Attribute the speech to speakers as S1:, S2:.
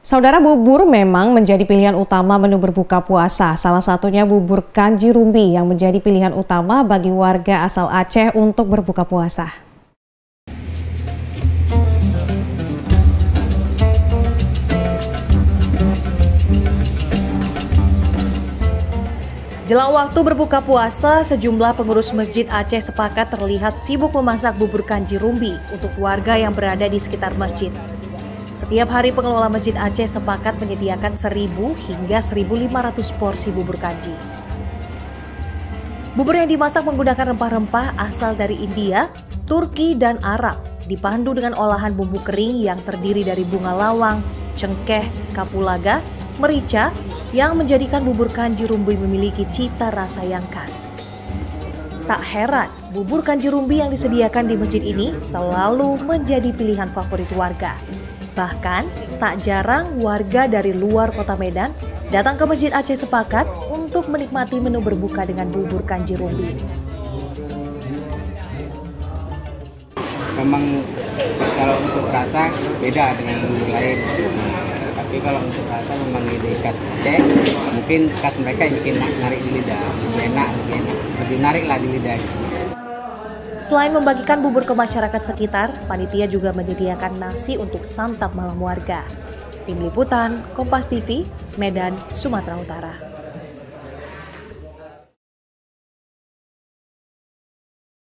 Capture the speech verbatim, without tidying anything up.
S1: Saudara, bubur memang menjadi pilihan utama menu berbuka puasa. Salah satunya bubur kanji rumbi yang menjadi pilihan utama bagi warga asal Aceh untuk berbuka puasa. Jelang waktu berbuka puasa, sejumlah pengurus Masjid Aceh sepakat terlihat sibuk memasak bubur kanji rumbi untuk warga yang berada di sekitar masjid. Setiap hari pengelola Masjid Aceh sepakat menyediakan seribu hingga seribu lima ratus porsi bubur kanji. Bubur yang dimasak menggunakan rempah-rempah asal dari India, Turki, dan Arab, dipandu dengan olahan bumbu kering yang terdiri dari bunga lawang, cengkeh, kapulaga, merica, yang menjadikan bubur kanji rumbi memiliki cita rasa yang khas. Tak heran, bubur kanji rumbi yang disediakan di masjid ini selalu menjadi pilihan favorit warga. Bahkan, tak jarang warga dari luar kota Medan datang ke Masjid Aceh sepakat untuk menikmati menu berbuka dengan bubur kanji rumbi.
S2: Memang kalau untuk rasa beda dengan menu lain. Tapi kalau untuk rasa memang ini khas Aceh, mungkin khas mereka yang bikin narik di lidah, lebih enak, lebih enak, lebih narik lah di lidah.
S1: Selain membagikan bubur ke masyarakat sekitar, panitia juga menyediakan nasi untuk santap malam warga. Tim Liputan, Kompas T V, Medan, Sumatera Utara.